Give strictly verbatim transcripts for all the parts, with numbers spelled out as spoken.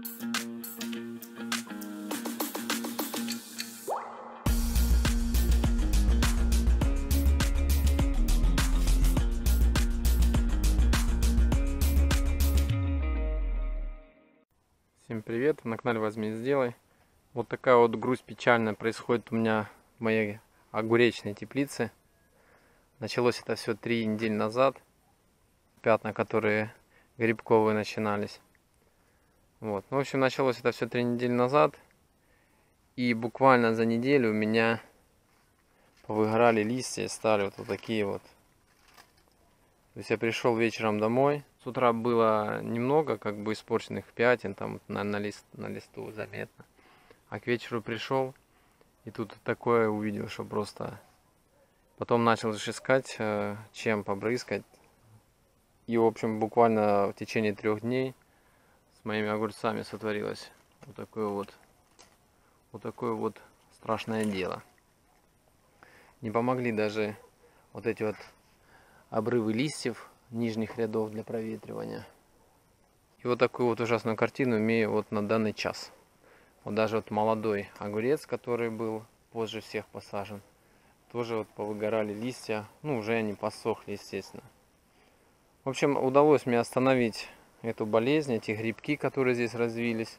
Всем привет, на канале Возьми и Сделай. Вот такая вот грусть печальная происходит у меня в моей огуречной теплице. Началось это все три недели назад. Пятна, которые грибковые начинались. Вот. Ну, в общем, началось это все три недели назад. И буквально за неделю у меня повыгорали листья и стали вот, вот такие вот. То есть я пришел вечером домой. С утра было немного как бы испорченных пятен, там на, на, лист, на листу заметно. А к вечеру пришел и тут такое увидел, что просто... Потом начал искать, чем побрызгать. И, в общем, буквально в течение трех дней с моими огурцами сотворилось вот такое вот, вот такое вот страшное дело. Не помогли даже вот эти вот обрывы листьев нижних рядов для проветривания. И вот такую вот ужасную картину имею вот на данный час. Вот даже вот молодой огурец, который был позже всех посажен, тоже вот повыгорали листья. Ну, уже они посохли, естественно. В общем, удалось мне остановить эту болезнь, эти грибки, которые здесь развились.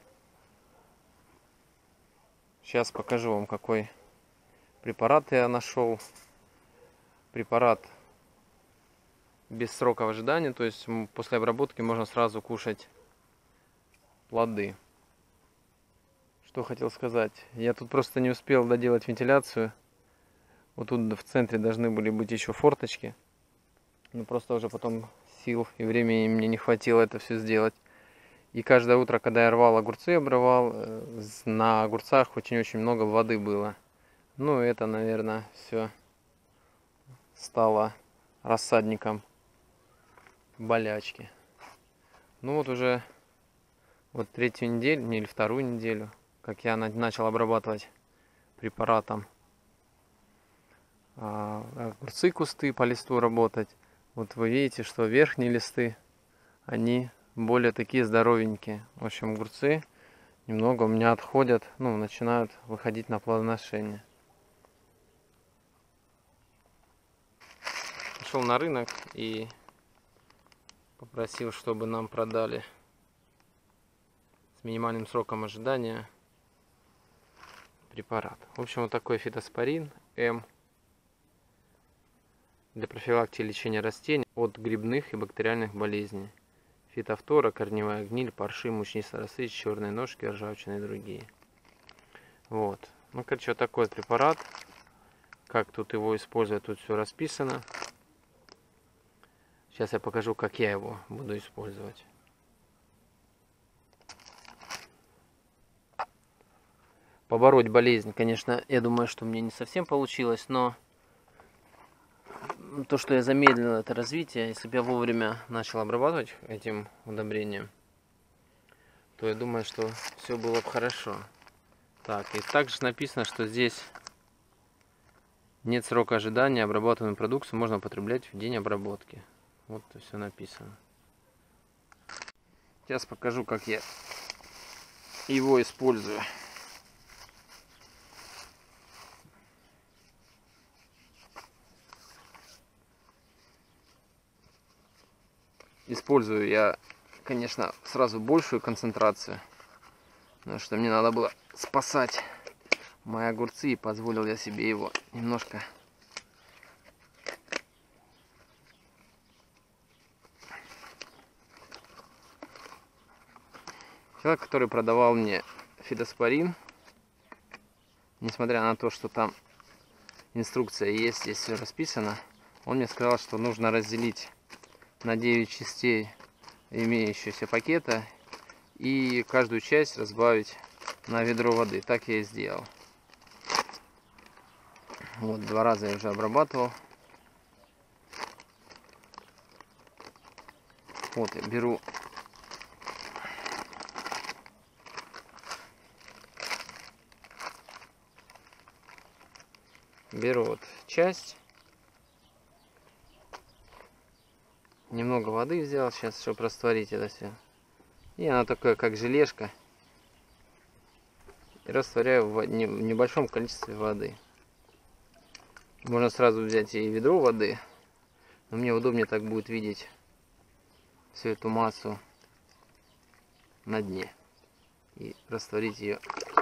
Сейчас покажу вам, какой препарат я нашел. Препарат без срока ожидания, то есть после обработки можно сразу кушать плоды. Что хотел сказать, я тут просто не успел доделать вентиляцию. Вот тут в центре должны были быть еще форточки, но просто уже потом сил и времени мне не хватило это все сделать. И каждое утро, когда я рвал огурцы, обрывал, на огурцах очень-очень много воды было. Ну, это, наверное, все стало рассадником болячки. Ну вот уже вот третью неделю, не или вторую неделю, как я начал обрабатывать препаратом а, огурцы, кусты по листу работать. Вот вы видите, что верхние листы, они более такие здоровенькие. В общем, огурцы немного у меня отходят, ну, начинают выходить на плодоношение. Пошел на рынок и попросил, чтобы нам продали с минимальным сроком ожидания препарат. В общем, вот такой фитоспорин М для профилактики и лечения растений от грибных и бактериальных болезней. Фитофтора, корневая гниль, парши, мучнистые росы, черные ножки, ржавчина и другие. Вот. Ну, короче, вот такой препарат. Как тут его использовать, тут все расписано. Сейчас я покажу, как я его буду использовать. Побороть болезнь, конечно, я думаю, что мне не совсем получилось, но то, что я замедлил это развитие, если бы я вовремя начал обрабатывать этим удобрением, то я думаю, что все было бы хорошо. Так, и также написано, что здесь нет срока ожидания, обрабатываемую продукцию можно употреблять в день обработки. Вот все написано. Сейчас покажу, как я его использую. Использую я, конечно, сразу большую концентрацию, потому что мне надо было спасать мои огурцы, и позволил я себе его немножко человек, который продавал мне фитоспорин, несмотря на то, что там инструкция есть, здесь все расписано, он мне сказал, что нужно разделить на девять частей имеющиеся пакета и каждую часть разбавить на ведро воды. Так я и сделал. Вот, два раза я уже обрабатывал. Вот я беру беру вот часть, немного воды взял сейчас, чтобы растворить это все, и она такая, как желешка, и растворяю в небольшом количестве воды. Можно сразу взять и ведро воды, но мне удобнее так будет видеть всю эту массу на дне и растворить ее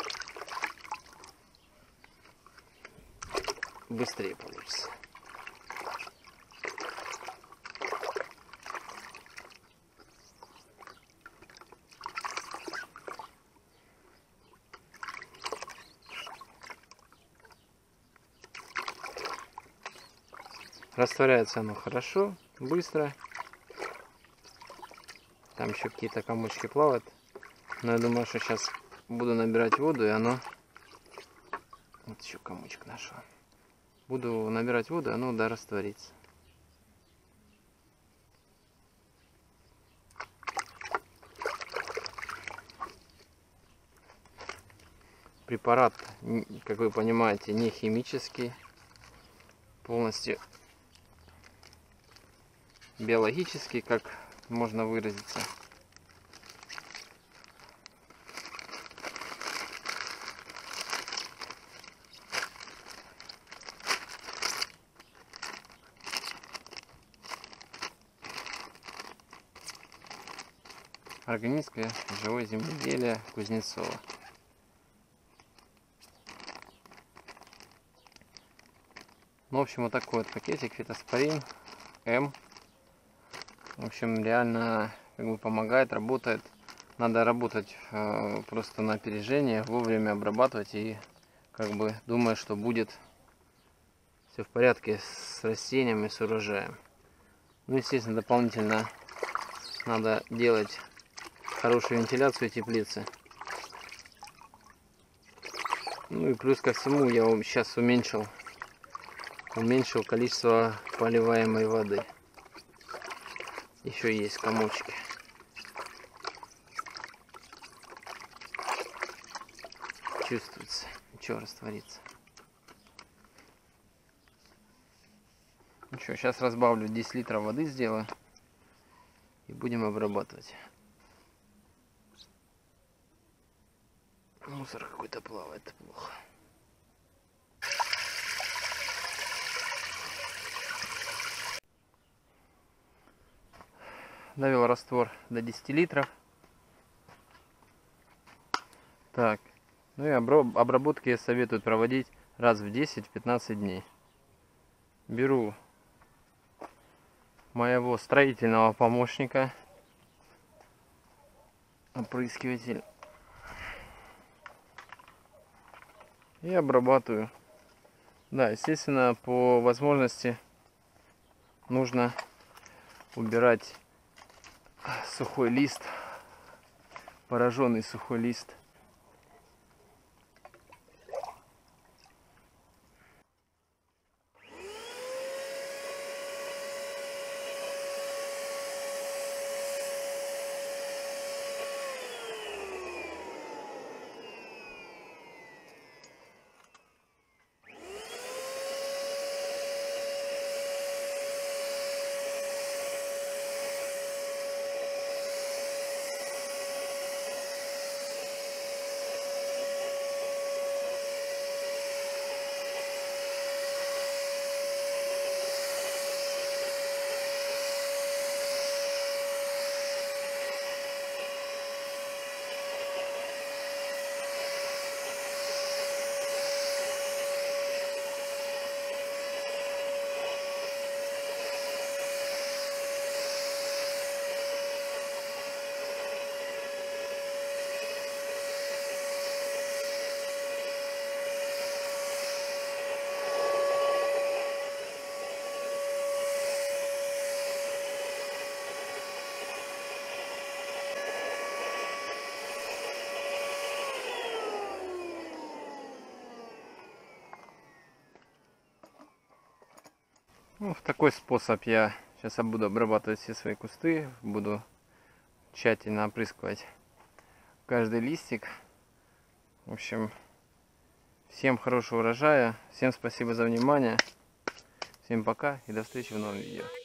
быстрее получится. Растворяется оно хорошо, быстро. Там еще какие-то комочки плавают. Но я думаю, что сейчас буду набирать воду, и оно... Вот еще комочек нашел. Буду набирать воду, и оно, да, растворится. Препарат, как вы понимаете, не химический. Полностью биологический, как можно выразиться. Органическое живое земледелие Кузнецова. Ну, в общем, вот такой вот пакетик фитоспорин М. В общем, реально как бы помогает, работает. Надо работать э, просто на опережение, вовремя обрабатывать и как бы думая, что будет все в порядке с растениями, с урожаем. Ну, естественно, дополнительно надо делать хорошую вентиляцию теплицы. Ну и плюс ко всему я сейчас уменьшил, уменьшил количество поливаемой воды. Еще есть комочки. Чувствуется, ничего, растворится. Ну что, сейчас разбавлю десять литров воды, сделаю и будем обрабатывать. Мусор какой-то плавает, плохо. Довел раствор до десяти литров. Так, ну и обработки советуют проводить раз в десять-пятнадцать дней. Беру моего строительного помощника, опрыскиватель, и обрабатываю. Да, естественно, по возможности нужно убирать сухой лист, пораженный сухой лист. Ну, в такой способ я сейчас я буду обрабатывать все свои кусты, буду тщательно опрыскивать каждый листик. В общем, всем хорошего урожая, всем спасибо за внимание, всем пока и до встречи в новом видео.